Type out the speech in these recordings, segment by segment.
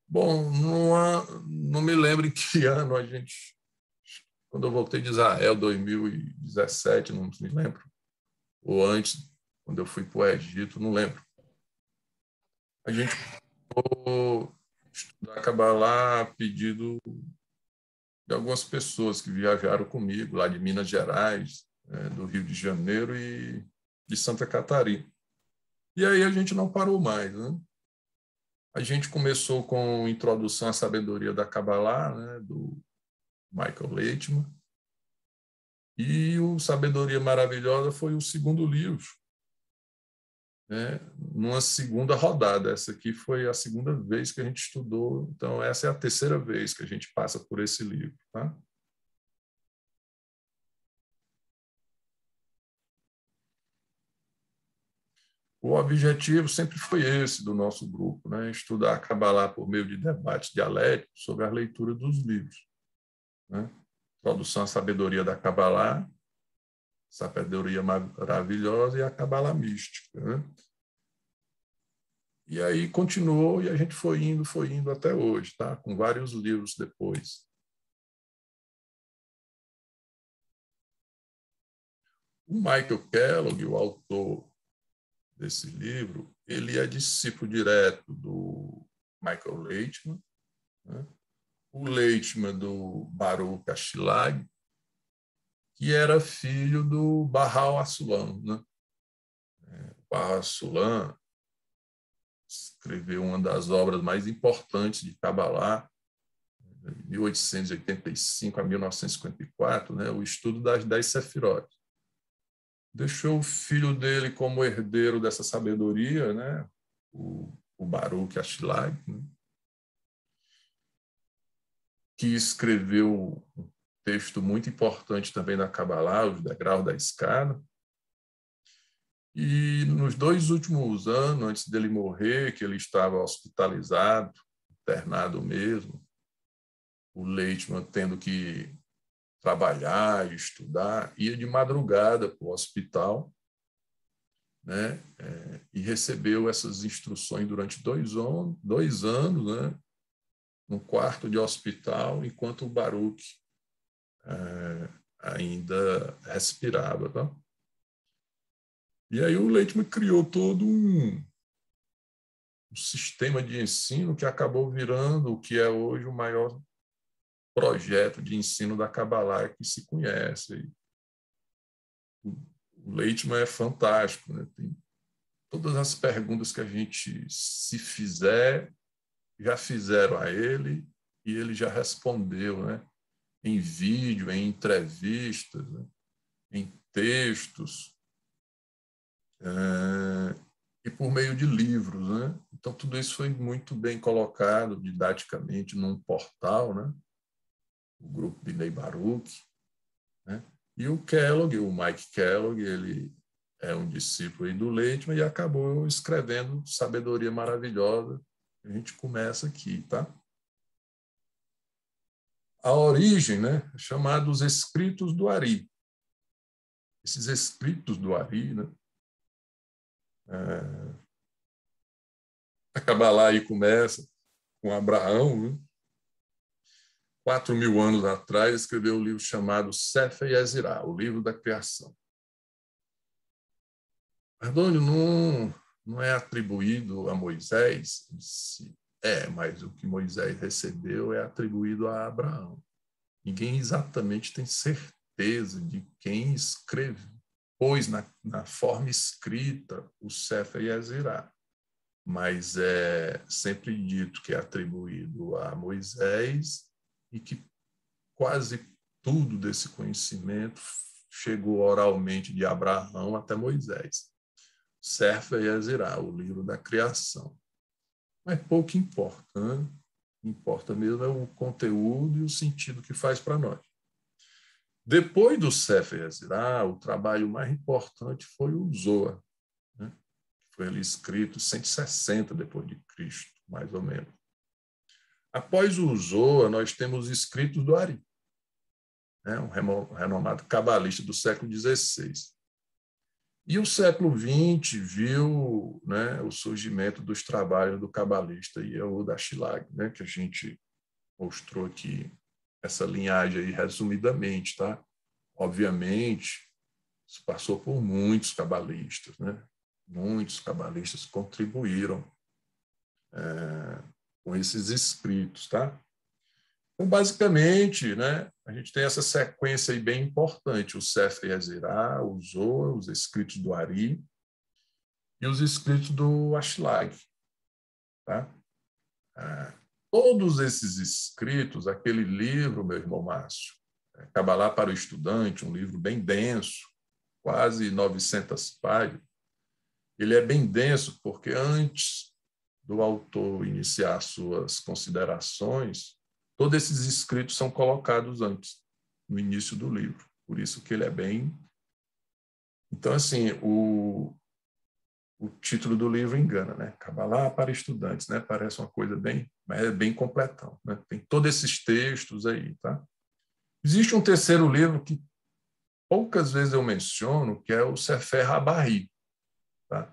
Bom, não me lembro em que ano a gente... Quando eu voltei de Israel, 2017, não me lembro. Ou antes, quando eu fui para o Egito, não lembro. A gente foi estudar Kabbalah a pedido de algumas pessoas que viajaram comigo, lá de Minas Gerais, do Rio de Janeiro e de Santa Catarina. E aí a gente não parou mais, né? A gente começou com Introdução à Sabedoria da Kabbalah, né, do Michael Leitman, e o Sabedoria Maravilhosa foi o segundo livro, né, numa segunda rodada. Essa aqui foi a segunda vez que a gente estudou, então essa é a terceira vez que a gente passa por esse livro. Tá? O objetivo sempre foi esse do nosso grupo, né, estudar a Kabbalah por meio de debates dialéticos sobre a leitura dos livros. Né? Introdução à Sabedoria da Kabbalah, Sabedoria Maravilhosa e a Kabbalah Mística. Né? E aí continuou e a gente foi indo até hoje, tá? Com vários livros depois. O Michael Kellogg, o autor desse livro, ele é discípulo direto do Michael Leitman, né? O Leitman do Baruch Ashlag, que era filho do Baha'u'lláh Assulam. Né? Baha'u'lláh Assulam escreveu uma das obras mais importantes de Kabbalah, de 1885 a 1954, né, o estudo das 10 Sefirot. Deixou o filho dele como herdeiro dessa sabedoria, né, o Baruch Ashlag, né, que escreveu um texto muito importante também da Kabbalah, Os Degraus da Escada. E nos 2 últimos anos, antes dele morrer, que ele estava hospitalizado, internado mesmo, o Leitman tendo que trabalhar, estudar, ia de madrugada para o hospital, né? E recebeu essas instruções durante 2 anos, né? No quarto de hospital, enquanto o Baruch ainda respirava. Tá? E aí o Leitman criou todo um sistema de ensino que acabou virando o que é hoje o maior projeto de ensino da Kabbalah que se conhece. O Leitman é fantástico, né? Tem todas as perguntas que a gente se fizer, já fizeram a ele e ele já respondeu, né? Em vídeo, em entrevistas, né? Em textos, e por meio de livros. Né? Então, tudo isso foi muito bem colocado didaticamente num portal, né? O grupo Bnei Baruch. Né? E o Kellogg, o Mike Kellogg, ele é um discípulo do Leitman e acabou escrevendo Sabedoria Maravilhosa. A gente começa aqui, tá? A origem, né, é chamada os Escritos do Ari. Esses Escritos do Ari, né, a Kabbalah aí começa com Abraão, né, 4.000 anos atrás, escreveu um livro chamado Sefer Yetzirah, o livro da criação. Ardônio, não é atribuído a Moisés? Mas o que Moisés recebeu é atribuído a Abraão. Ninguém exatamente tem certeza de quem pôs na forma escrita o Sefer Yetzirah, mas é sempre dito que é atribuído a Moisés e que quase tudo desse conhecimento chegou oralmente de Abraão até Moisés. Sefer Yetzirah, o livro da criação. Mas pouco importa, né? O que importa mesmo é o conteúdo e o sentido que faz para nós. Depois do Sefer Yetzirah, o trabalho mais importante foi o Zohar, né? Foi ali escrito 160 depois de Cristo, mais ou menos. Após o Zohar, nós temos escritos do Ari, né? Um renomado cabalista do século XVI. E o século XX viu, né, o surgimento dos trabalhos do cabalista Yehuda Ashlag, né, que a gente mostrou aqui essa linhagem aí resumidamente, tá? Obviamente, isso passou por muitos cabalistas, né? Muitos cabalistas contribuíram com esses escritos, tá? Então, basicamente, né, a gente tem essa sequência aí bem importante, o Sefer Yetzirah, o Zohar, os escritos do Ari e os escritos do Ashlag, tá? Todos esses escritos, aquele livro, meu irmão Márcio, Cabalá para o Estudante, um livro bem denso, quase 900 páginas, ele é bem denso porque antes do autor iniciar suas considerações, todos esses escritos são colocados antes, no início do livro. Por isso que ele é bem... Então, assim, o título do livro engana, né? Cabalá para estudantes, né? Parece uma coisa bem, mas é bem completão, né? Tem todos esses textos aí, tá? Existe um terceiro livro que poucas vezes eu menciono, que é o Sefer HaBarri, tá?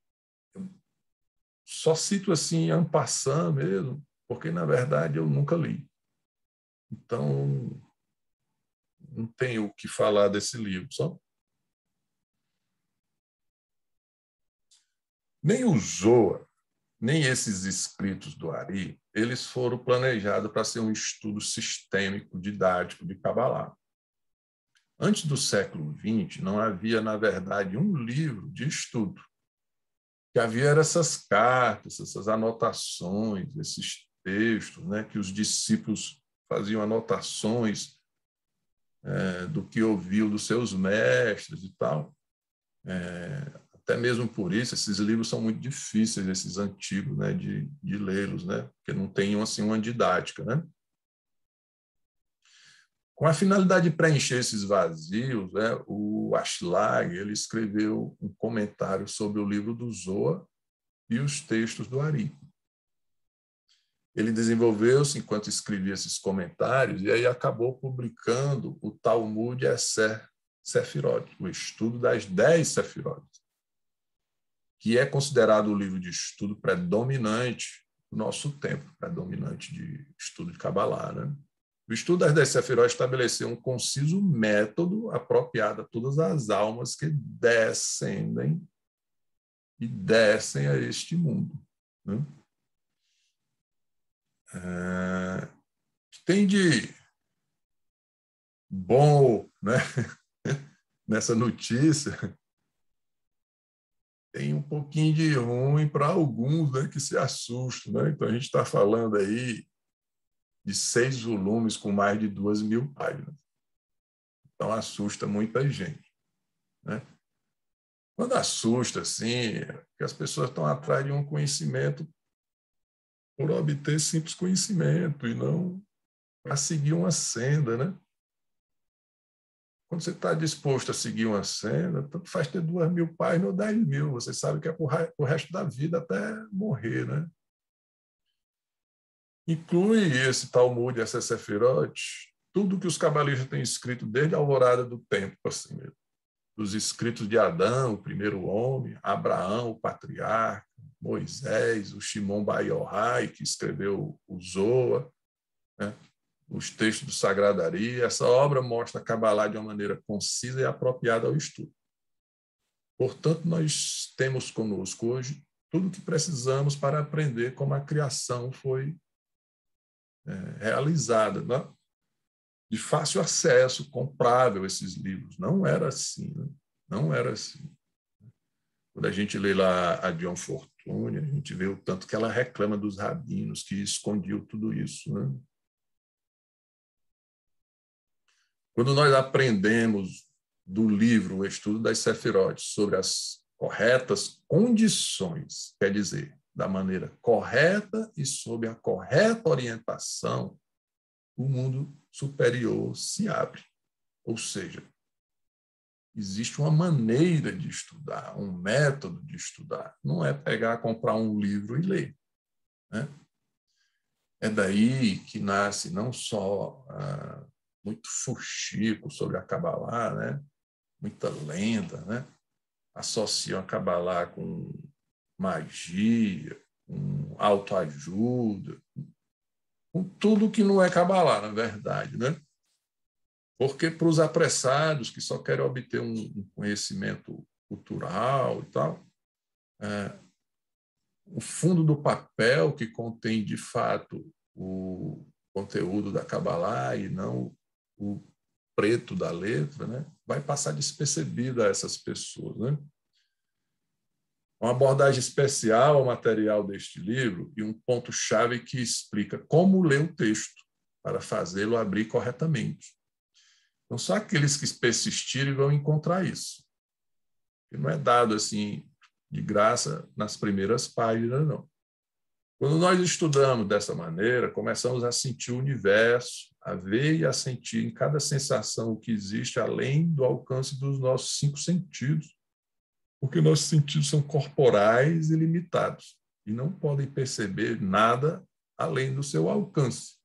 Só cito assim, en passant mesmo, porque, na verdade, eu nunca li. Então, não tenho o que falar desse livro. Só. Nem o Zohar, nem esses escritos do Ari, eles foram planejados para ser um estudo sistêmico, didático de Kabbalah. Antes do século XX, não havia, na verdade, um livro de estudo. O que havia eram essas cartas, essas anotações, esses textos, né, que os discípulos faziam anotações do que ouviu dos seus mestres e tal. Até mesmo por isso, esses livros são muito difíceis, esses antigos, né, de lê-los, né, porque não tem assim, uma didática. Né? Com a finalidade de preencher esses vazios, né, o Ashlag ele escreveu um comentário sobre o livro do Zohar e os textos do Ari. Ele desenvolveu-se enquanto escrevia esses comentários e aí acabou publicando o Talmud Eser Sefirot, o estudo das 10 Sefirot, que é considerado o livro de estudo predominante do nosso tempo, predominante de estudo de Kabbalah. Né? O estudo das 10 Sefirot estabeleceu um conciso método apropriado a todas as almas que descendem a este mundo. Né? Que tem de bom, né? Nessa notícia, tem um pouquinho de ruim para alguns, né, que se assustam. Né? Então, a gente está falando aí de 6 volumes com mais de 2.000 páginas. Então, assusta muita gente. Né? Quando assusta, assim, é que as pessoas estão atrás de um conhecimento por obter simples conhecimento e não para seguir uma senda, né? Quando você está disposto a seguir uma senda, tanto faz ter 2.000 páginas ou 10.000, você sabe que é para o resto da vida até morrer, né? Inclui esse Talmud, essa Sefirot, tudo que os cabalistas têm escrito desde a alvorada do tempo, assim mesmo. Dos escritos de Adão, o primeiro homem, Abraão, o patriarca, Moisés, o Shimon Bar Yochai, que escreveu o Zohar, né? Os textos do Sagrado Ari. Essa obra mostra a Kabbalah de uma maneira concisa e apropriada ao estudo. Portanto, nós temos conosco hoje tudo o que precisamos para aprender como a criação foi realizada. Né? De fácil acesso, comprável esses livros. Não era assim. Né? Não era assim. Quando a gente lê lá a John Fortune, a gente vê o tanto que ela reclama dos rabinos que escondiam tudo isso. Né? Quando nós aprendemos do livro O Estudo das Sefirot sobre as corretas condições, quer dizer, da maneira correta e sob a correta orientação, o mundo superior se abre. Ou seja, existe uma maneira de estudar, um método de estudar. Não é pegar, comprar um livro e ler. Né? É daí que nasce não só muito fuxico sobre a Kabbalah, né? Muita lenda, né? associam a Kabbalah com magia, com autoajuda, com tudo que não é Kabbalah, na verdade, né? Porque para os apressados que só querem obter um conhecimento cultural e tal, o fundo do papel que contém, de fato, o conteúdo da Kabbalah e não o preto da letra, né, vai passar despercebido a essas pessoas, né? Uma abordagem especial ao material deste livro e um ponto-chave que explica como ler o texto para fazê-lo abrir corretamente. Então, só aqueles que persistirem vão encontrar isso. E não é dado assim de graça nas primeiras páginas, não. Quando nós estudamos dessa maneira, começamos a sentir o universo, a ver e a sentir em cada sensação o que existe além do alcance dos nossos 5 sentidos, porque nossos sentidos são corporais e limitados e não podem perceber nada além do seu alcance.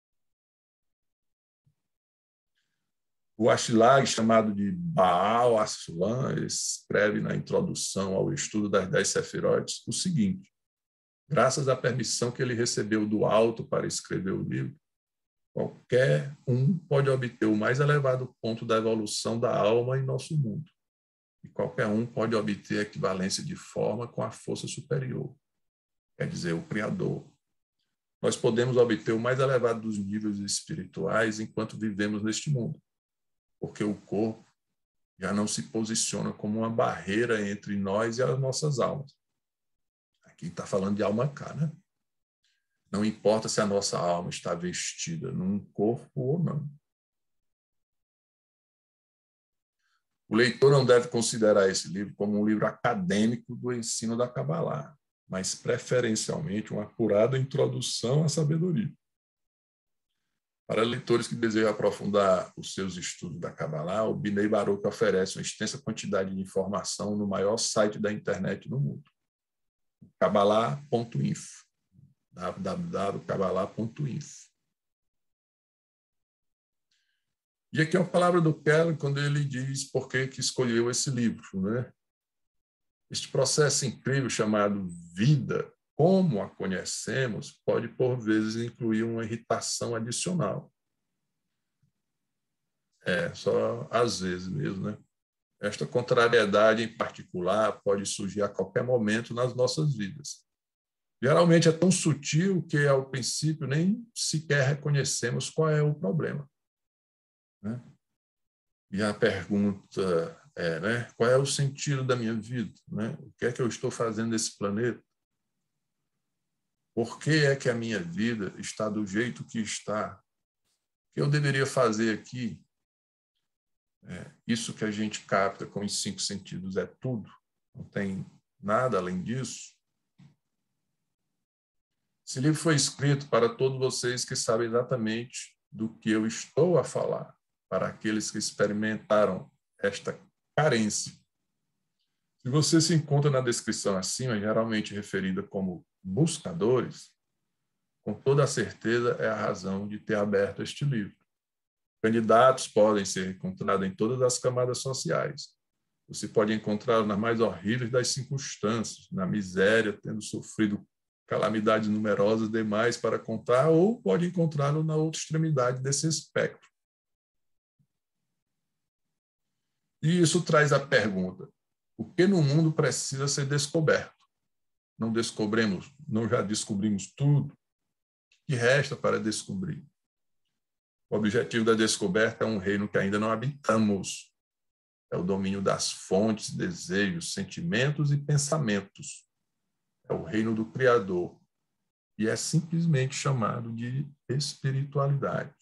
O Ashlag, chamado de Baal Aslan, escreve na introdução ao estudo das 10 Sefirot o seguinte: graças à permissão que ele recebeu do alto para escrever o livro, qualquer um pode obter o mais elevado ponto da evolução da alma em nosso mundo. E qualquer um pode obter a equivalência de forma com a força superior, quer dizer, o Criador. Nós podemos obter o mais elevado dos níveis espirituais enquanto vivemos neste mundo, porque o corpo já não se posiciona como uma barreira entre nós e as nossas almas. Aqui está falando de alma cá, né? Não importa se a nossa alma está vestida num corpo ou não. O leitor não deve considerar esse livro como um livro acadêmico do ensino da Kabbalah, mas preferencialmente uma apurada introdução à sabedoria. Para leitores que desejam aprofundar os seus estudos da Kabbalah, o Bnei Baruch oferece uma extensa quantidade de informação no maior site da internet no mundo, kabbalah.info, www.kabbalah.info. E aqui é a palavra do Keller quando ele diz por que escolheu esse livro, né? Este processo incrível chamado vida, como a conhecemos, pode por vezes incluir uma irritação adicional. Só às vezes mesmo, né? Esta contrariedade em particular pode surgir a qualquer momento nas nossas vidas. Geralmente é tão sutil que, ao princípio, nem sequer reconhecemos qual é o problema, né? E a pergunta é, né, qual é o sentido da minha vida? Né? O que é que eu estou fazendo nesse planeta? Por que é que a minha vida está do jeito que está? O que eu deveria fazer aqui? Isso que a gente capta com os 5 sentidos é tudo? Não tem nada além disso? Esse livro foi escrito para todos vocês que sabem exatamente do que eu estou a falar, para aqueles que experimentaram esta carência. Se você se encontra na descrição acima, geralmente referida como buscadores, com toda a certeza é a razão de ter aberto este livro. Candidatos podem ser encontrados em todas as camadas sociais. Você pode encontrá-lo nas mais horríveis das circunstâncias, na miséria, tendo sofrido calamidades numerosas demais para contar, ou pode encontrá-lo na outra extremidade desse espectro. E isso traz a pergunta: o que no mundo precisa ser descoberto? Não já descobrimos tudo? O que resta para descobrir? O objetivo da descoberta é um reino que ainda não habitamos. É o domínio das fontes, desejos, sentimentos e pensamentos. É o reino do Criador. E é simplesmente chamado de espiritualidade.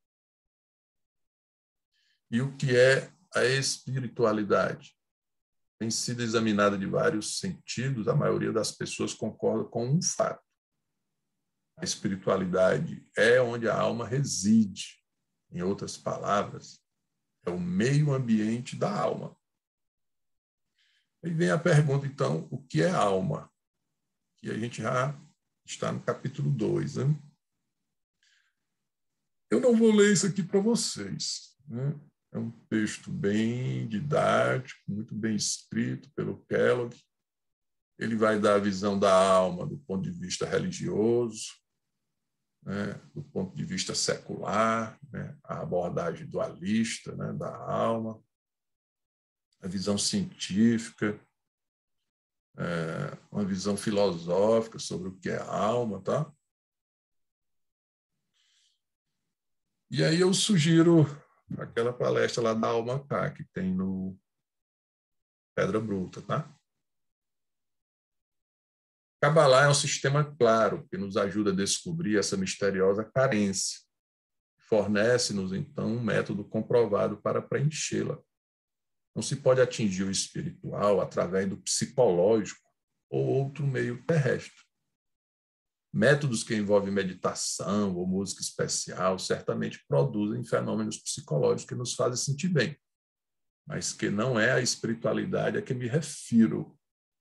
E o que é a espiritualidade? Tem sido examinada de vários sentidos, a maioria das pessoas concorda com um fato. A espiritualidade é onde a alma reside. Em outras palavras, é o meio ambiente da alma. Aí vem a pergunta, então, o que é alma? Que a gente já está no capítulo 2. Né? Eu não vou ler isso aqui para vocês, né? É um texto bem didático, muito bem escrito pelo Kellogg. Ele vai dar a visão da alma do ponto de vista religioso, né, do ponto de vista secular, né, a abordagem dualista, né, da alma, a visão científica, uma visão filosófica sobre o que é a alma, tá? E aí eu sugiro aquela palestra lá da Alma K, que tem no Pedra Bruta, tá? Kabbalah é um sistema claro que nos ajuda a descobrir essa misteriosa carência. Fornece-nos, então, um método comprovado para preenchê-la. Não se pode atingir o espiritual através do psicológico ou outro meio terrestre. Métodos que envolvem meditação ou música especial certamente produzem fenômenos psicológicos que nos fazem sentir bem, mas que não é a espiritualidade a que me refiro.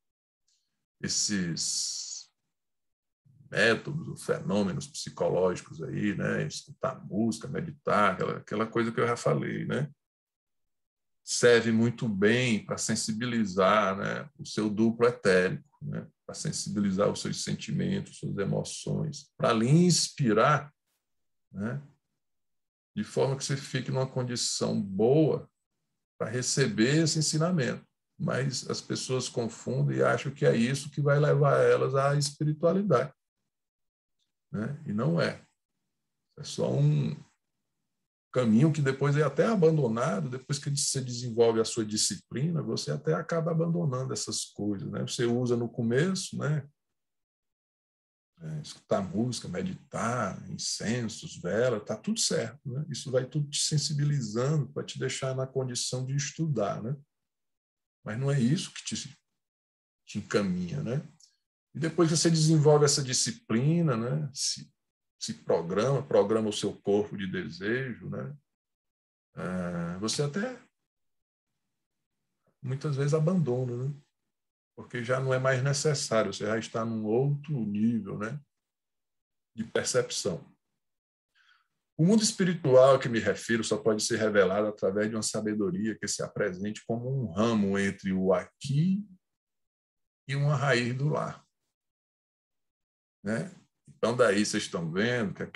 Esses métodos, fenômenos psicológicos aí, né? Escutar música, meditar, aquela coisa que eu já falei, né? Serve muito bem para sensibilizar, né, o seu duplo etérico, né, para sensibilizar os seus sentimentos, suas emoções, para lhe inspirar, né, de forma que você fique numa condição boa para receber esse ensinamento. Mas as pessoas confundem e acham que é isso que vai levar elas à espiritualidade, né? E não é. É só um caminho que depois é até abandonado, depois que você desenvolve a sua disciplina, você até acaba abandonando essas coisas, né? Você usa no começo, né? Escutar música, meditar, incensos, vela, tá tudo certo, né? Isso vai tudo te sensibilizando para te deixar na condição de estudar, né? Mas não é isso que te encaminha, né? E depois que você desenvolve essa disciplina, né? Se programa o seu corpo de desejo, né? Você até muitas vezes abandona, né? Porque já não é mais necessário, você já está num outro nível, né, de percepção. O mundo espiritual a que me refiro só pode ser revelado através de uma sabedoria que se apresente como um ramo entre o aqui e uma raiz do lá, né? Então, daí vocês estão vendo que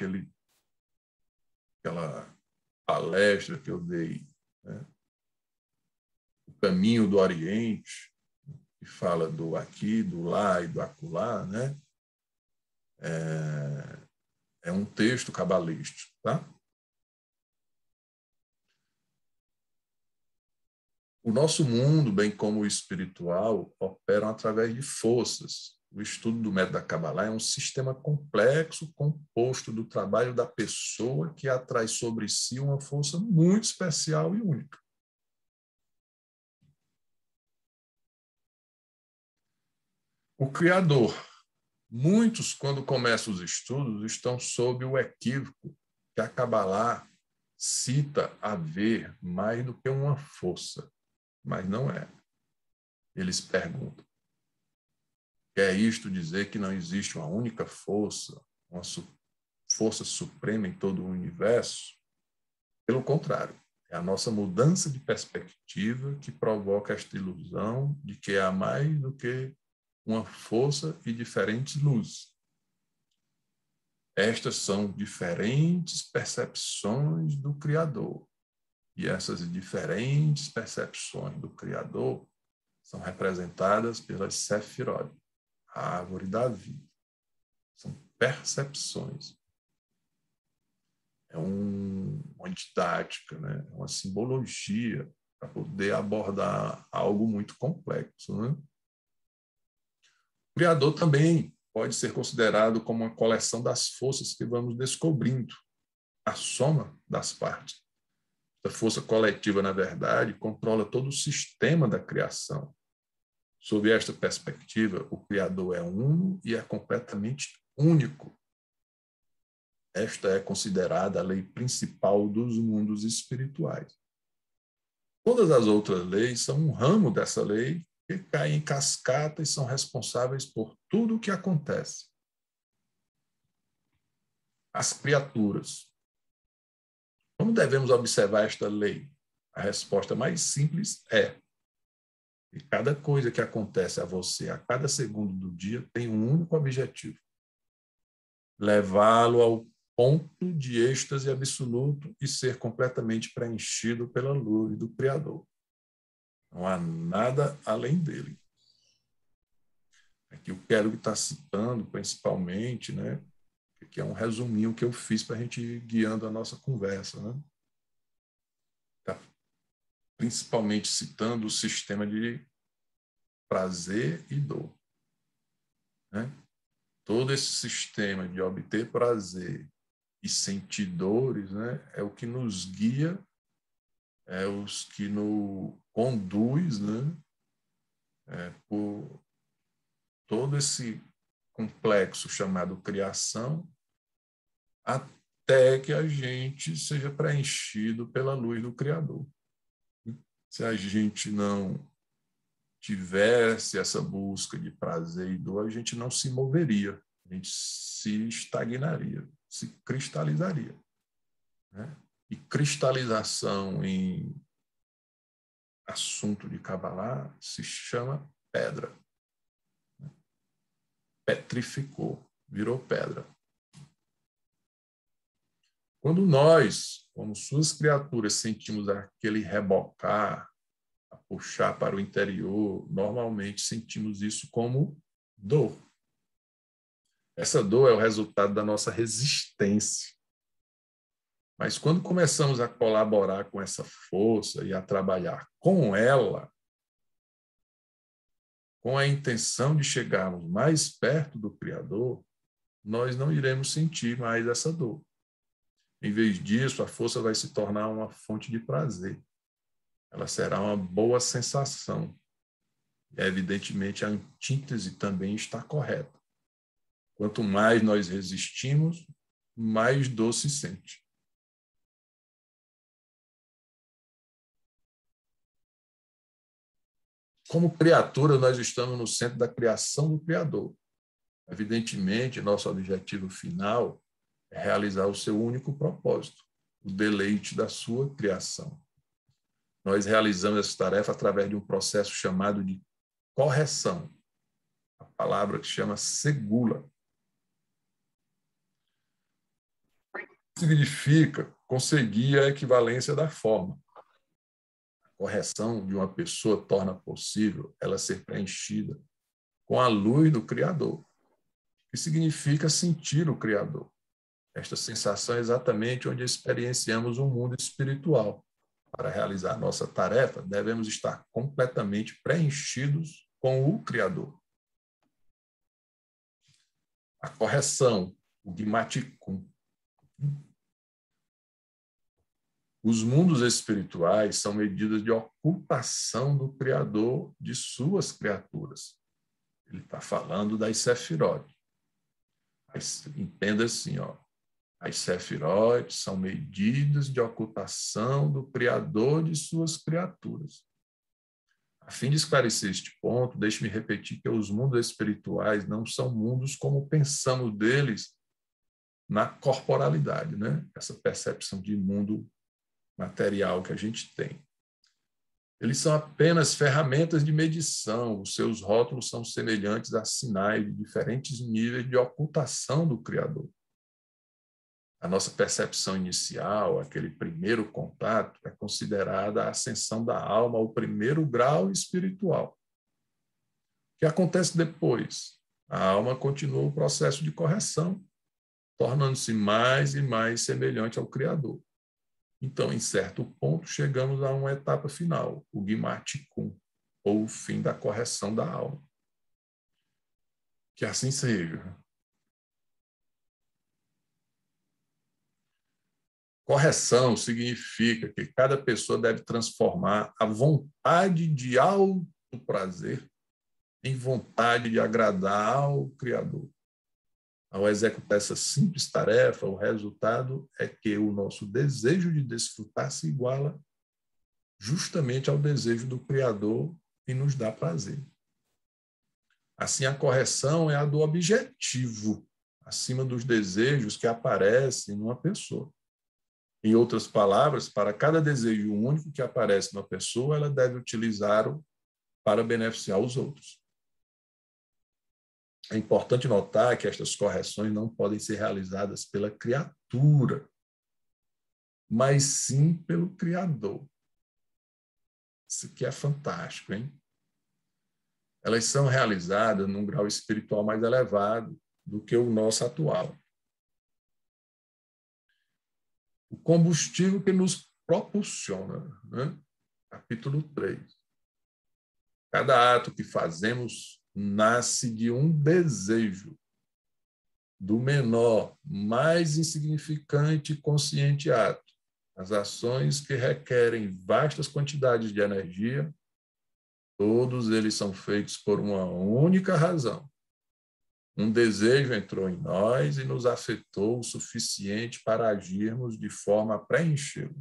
aquela palestra que eu dei, né, o caminho do Oriente, que fala do aqui, do lá e do acolá, né? É um texto cabalístico, tá? O nosso mundo, bem como o espiritual, operam através de forças. O estudo do método da Kabbalah é um sistema complexo composto do trabalho da pessoa que atrai sobre si uma força muito especial e única. O Criador. Muitos, quando começam os estudos, estão sob o equívoco que a Kabbalah cita haver mais do que uma força, mas não é. Eles perguntam: quer isto dizer que não existe uma única força, uma força suprema em todo o universo? Pelo contrário, é a nossa mudança de perspectiva que provoca esta ilusão de que há mais do que uma força e diferentes luzes. Estas são diferentes percepções do Criador. E essas diferentes percepções do Criador são representadas pelas Sefirot, a árvore da vida. São percepções. É uma didática, né? É uma simbologia para poder abordar algo muito complexo, né? O Criador também pode ser considerado como uma coleção das forças que vamos descobrindo, a soma das partes. A força coletiva, na verdade, controla todo o sistema da criação. Sob esta perspectiva, o Criador é uno e é completamente único. Esta é considerada a lei principal dos mundos espirituais. Todas as outras leis são um ramo dessa lei que caem em cascata e são responsáveis por tudo o que acontece. As criaturas. Como devemos observar esta lei? A resposta mais simples é: e cada coisa que acontece a você a cada segundo do dia tem um único objetivo: levá-lo ao ponto de êxtase absoluto e ser completamente preenchido pela luz do Criador. Não há nada além dele. Aqui o Kellogg está citando, principalmente, né, que é um resuminho que eu fiz para a gente ir guiando a nossa conversa. Né? Está principalmente citando o sistema de prazer e dor. Né? Todo esse sistema de obter prazer e sentir dores, né, é o que nos guia, é os que nos conduz, né, por todo esse complexo chamado criação, até que a gente seja preenchido pela luz do Criador. Se a gente não tivesse essa busca de prazer e dor, a gente não se moveria, a gente se estagnaria, se cristalizaria. Né? E cristalização em assunto de Kabbalah se chama pedra. Petrificou, virou pedra. Quando nós, como suas criaturas, sentimos aquele rebocar, a puxar para o interior, normalmente sentimos isso como dor. Essa dor é o resultado da nossa resistência. Mas quando começamos a colaborar com essa força e a trabalhar com ela, com a intenção de chegarmos mais perto do Criador, nós não iremos sentir mais essa dor. Em vez disso, a força vai se tornar uma fonte de prazer. Ela será uma boa sensação. E, evidentemente, a antítese também está correta. Quanto mais nós resistimos, mais dor se sente. Como criatura, nós estamos no centro da criação do Criador. Evidentemente, nosso objetivo final é realizar o seu único propósito, o deleite da sua criação. Nós realizamos essa tarefa através de um processo chamado de correção, a palavra que chama segula. Significa conseguir a equivalência da forma. A correção de uma pessoa torna possível ela ser preenchida com a luz do Criador, que significa sentir o Criador. Esta sensação é exatamente onde experienciamos o mundo espiritual. Para realizar nossa tarefa, devemos estar completamente preenchidos com o Criador. A correção, o Guimaticum. Os mundos espirituais são medidas de ocultação do Criador de suas criaturas. Ele está falando das Sefirot. Entenda assim, as Sefirot são medidas de ocultação do Criador de suas criaturas. A fim de esclarecer este ponto, deixe-me repetir que os mundos espirituais não são mundos como pensamos deles na corporalidade, né? Essa percepção de mundo material que a gente tem. Eles são apenas ferramentas de medição, os seus rótulos são semelhantes a sinais de diferentes níveis de ocultação do Criador. A nossa percepção inicial, aquele primeiro contato, é considerada a ascensão da alma ao primeiro grau espiritual. O que acontece depois? A alma continua o processo de correção, tornando-se mais e mais semelhante ao Criador. Então, em certo ponto, chegamos a uma etapa final, o Guimaticum, ou o fim da correção da alma. Que assim seja. Correção significa que cada pessoa deve transformar a vontade de alto prazer em vontade de agradar ao Criador. Ao executar essa simples tarefa, o resultado é que o nosso desejo de desfrutar se iguala justamente ao desejo do Criador e nos dá prazer. Assim, a correção é a do objetivo, acima dos desejos que aparecem numa pessoa. Em outras palavras, para cada desejo único que aparece na pessoa, ela deve utilizá-lo para beneficiar os outros. É importante notar que estas correções não podem ser realizadas pela criatura, mas sim pelo Criador. Isso aqui é fantástico, hein? Elas são realizadas num grau espiritual mais elevado do que o nosso atual. O combustível que nos propulsiona, né? Capítulo 3. Cada ato que fazemos nasce de um desejo, do menor, mais insignificante e consciente ato. As ações que requerem vastas quantidades de energia, todos eles são feitos por uma única razão. Um desejo entrou em nós e nos afetou o suficiente para agirmos de forma a preenchê-lo.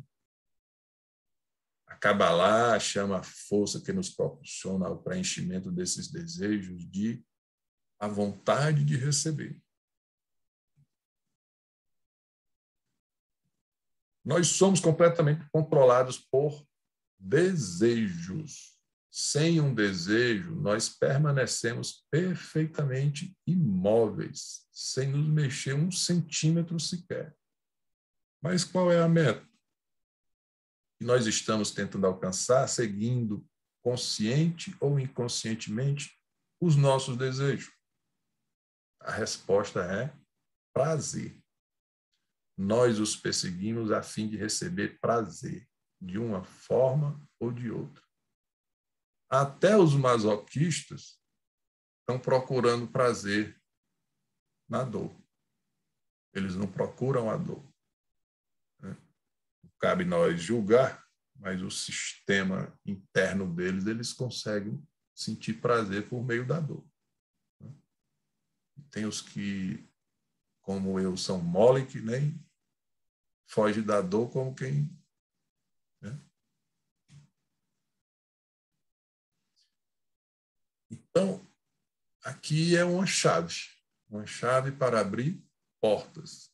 A Kabbalah chama a força que nos proporciona ao preenchimento desses desejos de a vontade de receber. Nós somos completamente controlados por desejos. Sem um desejo, nós permanecemos perfeitamente imóveis, sem nos mexer um centímetro sequer. Mas qual é a meta que nós estamos tentando alcançar, seguindo consciente ou inconscientemente os nossos desejos? A resposta é prazer. Nós os perseguimos a fim de receber prazer, de uma forma ou de outra. Até os masoquistas estão procurando prazer na dor. Eles não procuram a dor. Cabe nós julgar, mas o sistema interno deles, eles conseguem sentir prazer por meio da dor. Tem os que, como eu, são mole, que nem foge da dor como quem... Né? Então, aqui é uma chave para abrir portas.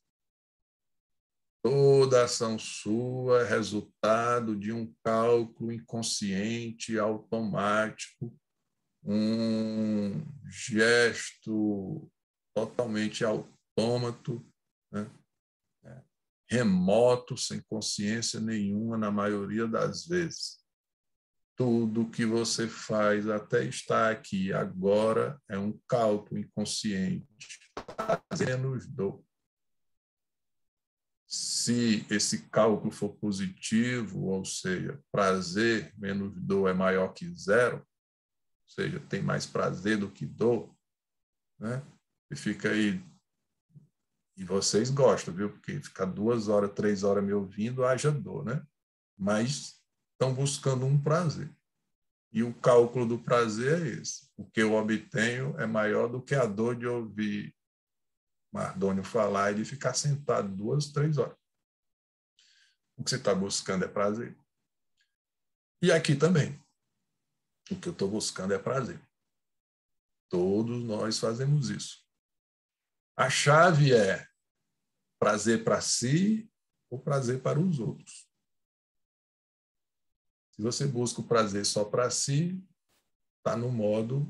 Toda ação sua é resultado de um cálculo inconsciente, automático, um gesto totalmente autômato, né? Remoto, sem consciência nenhuma, na maioria das vezes. Tudo que você faz até estar aqui agora é um cálculo inconsciente, fazendo dor. Se esse cálculo for positivo, ou seja, prazer menos dor é maior que zero, ou seja, tem mais prazer do que dor, né? E fica aí. E vocês gostam, viu? Porque ficar 2 horas, 3 horas me ouvindo, haja dor, né? Mas estão buscando um prazer. E o cálculo do prazer é esse. O que eu obtenho é maior do que a dor de ouvir Mardônio falar e de ficar sentado 2, 3 horas. O que você está buscando é prazer. E aqui também. O que eu estou buscando é prazer. Todos nós fazemos isso. A chave é prazer para si ou prazer para os outros. Se você busca o prazer só para si, está no modo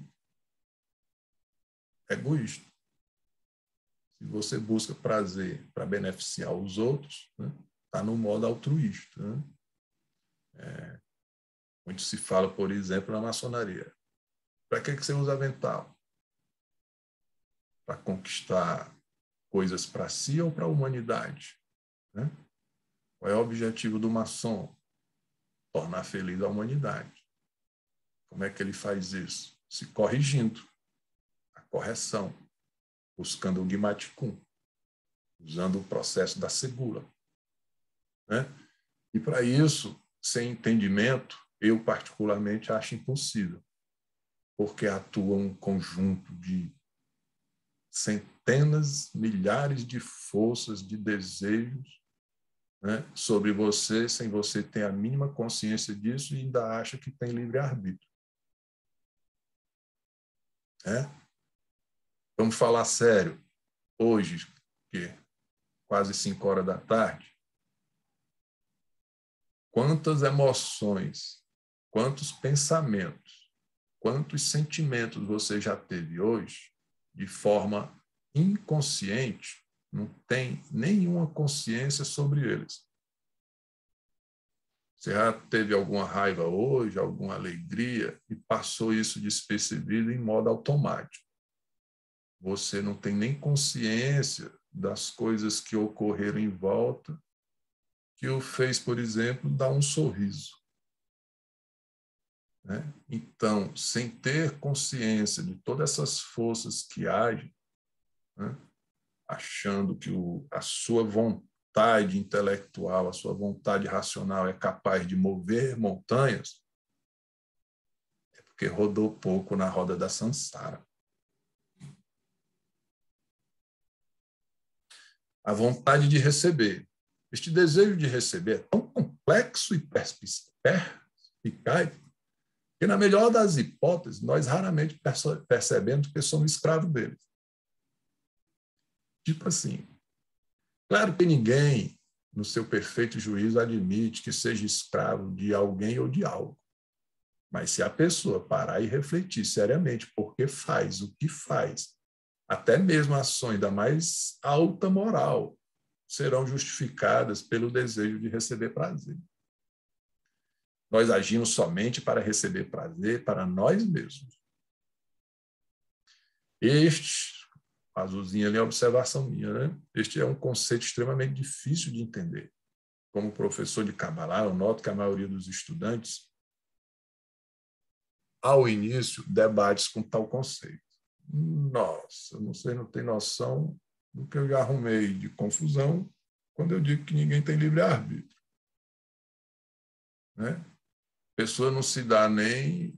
egoísta. Se você busca prazer para beneficiar os outros, está no modo altruísta. Né? Muito se fala, por exemplo, na maçonaria. Para que você usa avental? Para conquistar coisas para si ou para a humanidade? Né? Qual é o objetivo do maçom? Tornar feliz a humanidade. Como é que ele faz isso? Se corrigindo. A correção. Buscando o Guimaticum. Usando o processo da segula. Né? E para isso, sem entendimento, eu particularmente acho impossível. Porque atua um conjunto de centenas, milhares de forças, de desejos, né, sobre você, sem você ter a mínima consciência disso e ainda acha que tem livre-arbítrio. Né? Vamos falar sério. Hoje, que quase 5 horas da tarde, quantas emoções, quantos pensamentos, quantos sentimentos você já teve hoje de forma inconsciente, não tem nenhuma consciência sobre eles. Você já teve alguma raiva hoje, alguma alegria, e passou isso despercebido em modo automático. Você não tem nem consciência das coisas que ocorreram em volta, que o fez, por exemplo, dar um sorriso. Né? Então, sem ter consciência de todas essas forças que agem, né? Achando que a sua vontade intelectual, a sua vontade racional é capaz de mover montanhas, é porque rodou pouco na roda da samsara. A vontade de receber. Este desejo de receber é tão complexo e perspicaz que, na melhor das hipóteses, nós raramente percebemos que somos escravos deles. Tipo assim, claro que ninguém, no seu perfeito juízo, admite que seja escravo de alguém ou de algo. Mas se a pessoa parar e refletir seriamente por que faz o que faz, até mesmo ações da mais alta moral serão justificadas pelo desejo de receber prazer. Nós agimos somente para receber prazer para nós mesmos. Azulzinho ali é a observação minha, né? Este é um conceito extremamente difícil de entender. Como professor de Kabbalah, eu noto que a maioria dos estudantes, ao início, debate com tal conceito. Nossa, você não tem noção do que eu já arrumei de confusão quando eu digo que ninguém tem livre-arbítrio. Né? A pessoa não se dá nem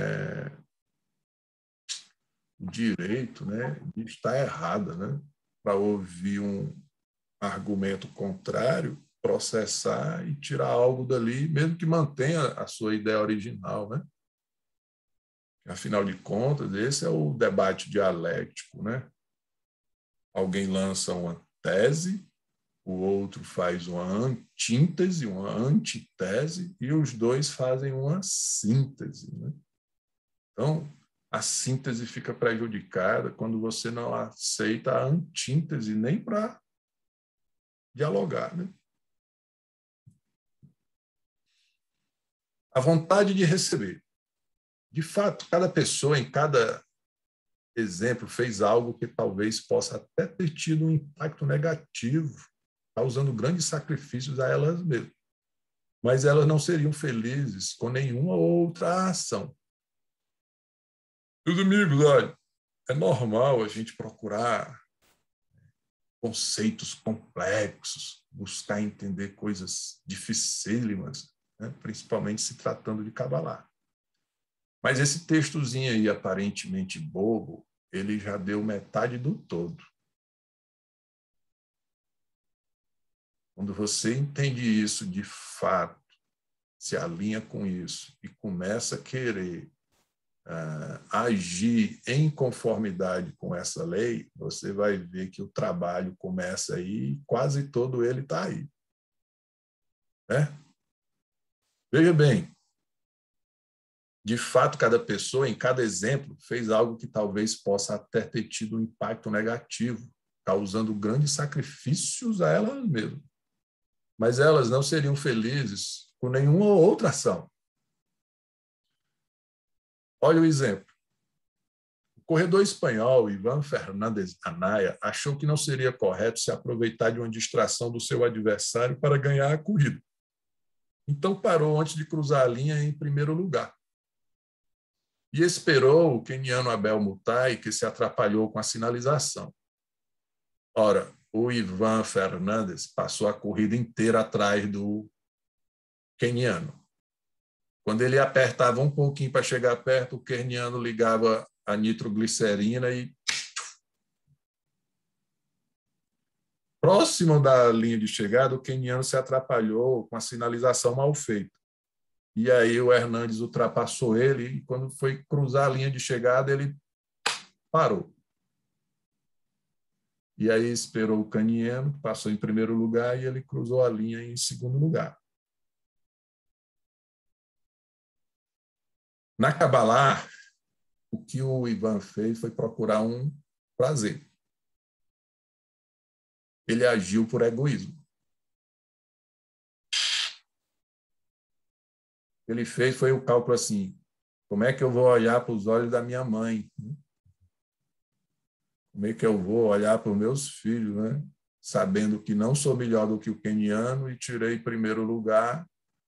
o direito, né, de estar errada, né, para ouvir um argumento contrário, processar e tirar algo dali, mesmo que mantenha a sua ideia original. Né? Afinal de contas, esse é o debate dialético. Né? Alguém lança uma tese, o outro faz uma antíntese, uma antitese, e os dois fazem uma síntese. Né? Então, a síntese fica prejudicada quando você não aceita a antíntese nem para dialogar. Né? A vontade de receber. De fato, cada pessoa, em cada exemplo, fez algo que talvez possa até ter tido um impacto negativo, causando grandes sacrifícios a elas mesmas. Mas elas não seriam felizes com nenhuma outra ação. Meus amigos, olha, é normal a gente procurar conceitos complexos, buscar entender coisas dificílimas, né? Principalmente se tratando de Kabbalah. Mas esse textozinho aí, aparentemente bobo, ele já deu metade do todo. Quando você entende isso de fato, se alinha com isso e começa a querer agir em conformidade com essa lei, você vai ver que o trabalho começa aí e quase todo ele está aí. Né? Veja bem, de fato, cada pessoa, em cada exemplo, fez algo que talvez possa até ter tido um impacto negativo, causando grandes sacrifícios a elas mesmas. Mas elas não seriam felizes com nenhuma outra ação. Olha o exemplo. O corredor espanhol Iván Fernández Anaya achou que não seria correto se aproveitar de uma distração do seu adversário para ganhar a corrida. Então parou antes de cruzar a linha em primeiro lugar. E esperou o queniano Abel Mutai, que se atrapalhou com a sinalização. Ora, o Iván Fernández passou a corrida inteira atrás do queniano. Quando ele apertava um pouquinho para chegar perto, o queniano ligava a nitroglicerina e... Próximo da linha de chegada, o queniano se atrapalhou com a sinalização mal feita. E aí o Hernandes ultrapassou ele e quando foi cruzar a linha de chegada, ele parou. E aí esperou o queniano, passou em primeiro lugar e ele cruzou a linha em segundo lugar. Na Kabbalah, o que o Ivan fez foi procurar um prazer. Ele agiu por egoísmo. O que ele fez foi o cálculo assim: como é que eu vou olhar para os olhos da minha mãe? Como é que eu vou olhar para os meus filhos, né? Sabendo que não sou melhor do que o queniano e tirei primeiro lugar,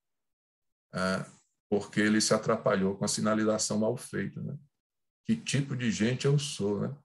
porque ele se atrapalhou com a sinalização mal feita, né? Que tipo de gente eu sou, né?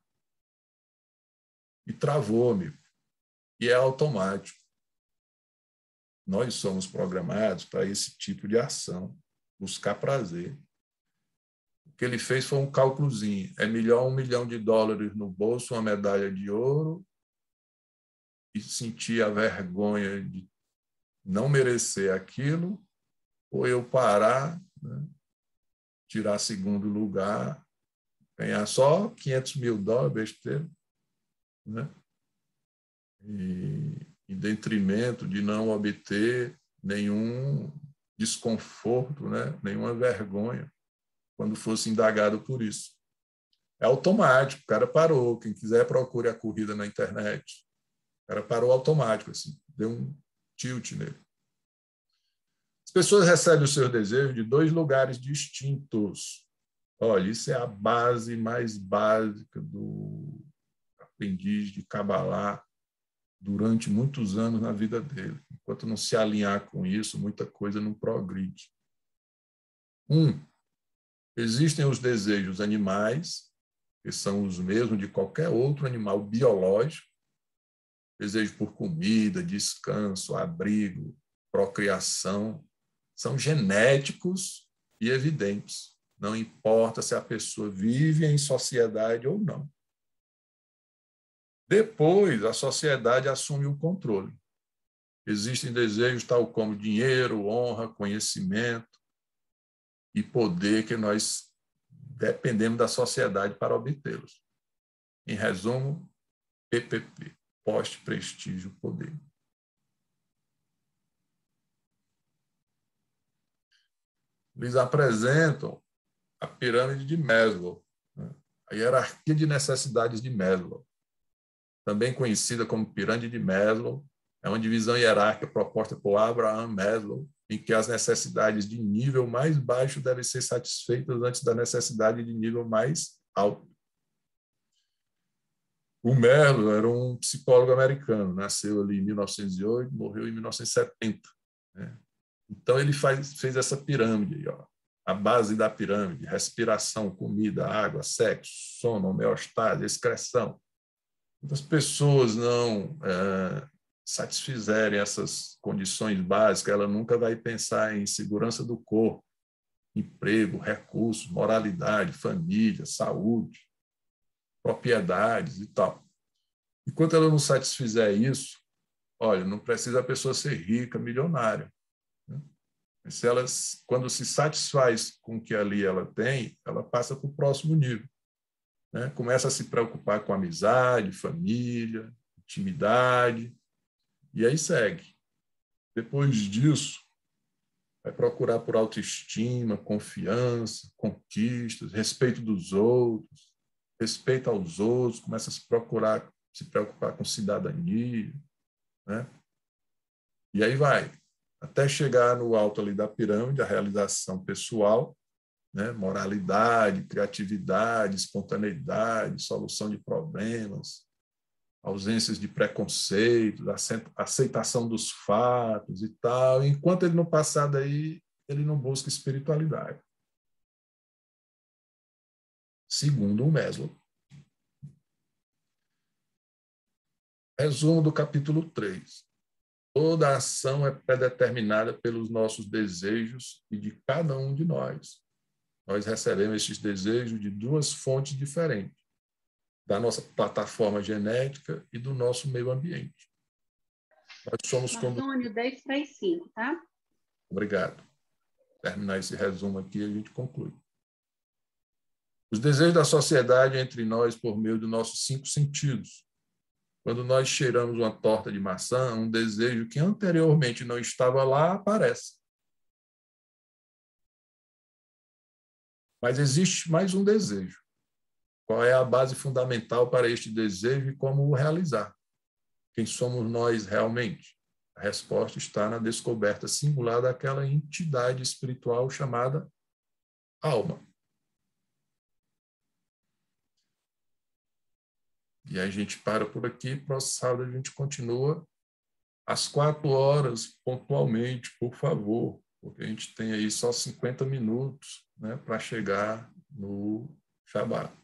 E travou, amigo. E é automático. Nós somos programados para esse tipo de ação, buscar prazer. O que ele fez foi um cálculozinho. É melhor $1 milhão no bolso, uma medalha de ouro, e sentir a vergonha de não merecer aquilo, ou eu parar, né, tirar segundo lugar, ganhar só $500 mil, besteira, né? E em detrimento de não obter nenhum desconforto, né? Nenhuma vergonha, quando fosse indagado por isso. É automático, o cara parou. Quem quiser, procure a corrida na internet. O cara parou automático, assim, deu um tilt nele. As pessoas recebem os seus desejos de 2 lugares distintos. Olha, isso é a base mais básica do aprendiz de Kabbalah durante muitos anos na vida dele. Enquanto não se alinhar com isso, muita coisa não progride. Existem os desejos animais, que são os mesmos de qualquer outro animal biológico. Desejo por comida, descanso, abrigo, procriação. São genéticos e evidentes. Não importa se a pessoa vive em sociedade ou não. Depois, a sociedade assume o controle. Existem desejos tal como dinheiro, honra, conhecimento e poder que nós dependemos da sociedade para obtê-los. Em resumo, PPP, poste, prestígio, poder. Eles apresentam a pirâmide de Maslow, né? A hierarquia de necessidades de Maslow, também conhecida como pirâmide de Maslow, é uma divisão hierárquica proposta por Abraham Maslow, em que as necessidades de nível mais baixo devem ser satisfeitas antes da necessidade de nível mais alto. O Maslow era um psicólogo americano, nasceu ali em 1908, morreu em 1970. Né? Então, ele fez essa pirâmide aí, ó. A base da pirâmide: respiração, comida, água, sexo, sono, homeostase, excreção. Quando as pessoas não satisfizerem essas condições básicas, ela nunca vai pensar em segurança do corpo, emprego, recursos, moralidade, família, saúde, propriedades e tal. Enquanto ela não satisfizer isso, olha, não precisa a pessoa ser rica, milionária. Né? Se ela, quando se satisfaz com o que ali ela tem, ela passa para o próximo nível. Né? Começa a se preocupar com amizade, família, intimidade, e aí segue. Depois disso, vai procurar por autoestima, confiança, conquistas, respeito dos outros, respeito aos outros, começa a se preocupar com cidadania, né? E aí vai, até chegar no alto ali da pirâmide, a realização pessoal, né? Moralidade, criatividade, espontaneidade, solução de problemas, ausências de preconceito, aceitação dos fatos e tal. Enquanto ele não passar daí, ele não busca espiritualidade. Segundo o Maslow. Resumo do capítulo 3. Toda ação é predeterminada pelos nossos desejos e de cada um de nós. Nós recebemos esses desejos de 2 fontes diferentes, da nossa plataforma genética e do nosso meio ambiente. Nós somos Antônio, 10 para as 5, tá? Obrigado. Terminar esse resumo aqui, a gente conclui. Os desejos da sociedade entre nós por meio dos nossos 5 sentidos. Quando nós cheiramos uma torta de maçã, um desejo que anteriormente não estava lá aparece. Mas existe mais um desejo. Qual é a base fundamental para este desejo e como o realizar? Quem somos nós realmente? A resposta está na descoberta singular daquela entidade espiritual chamada alma. E aí a gente para por aqui, próximo sábado a gente continua às 4 horas, pontualmente, por favor, porque a gente tem aí só 50 minutos, né, para chegar no Shabat.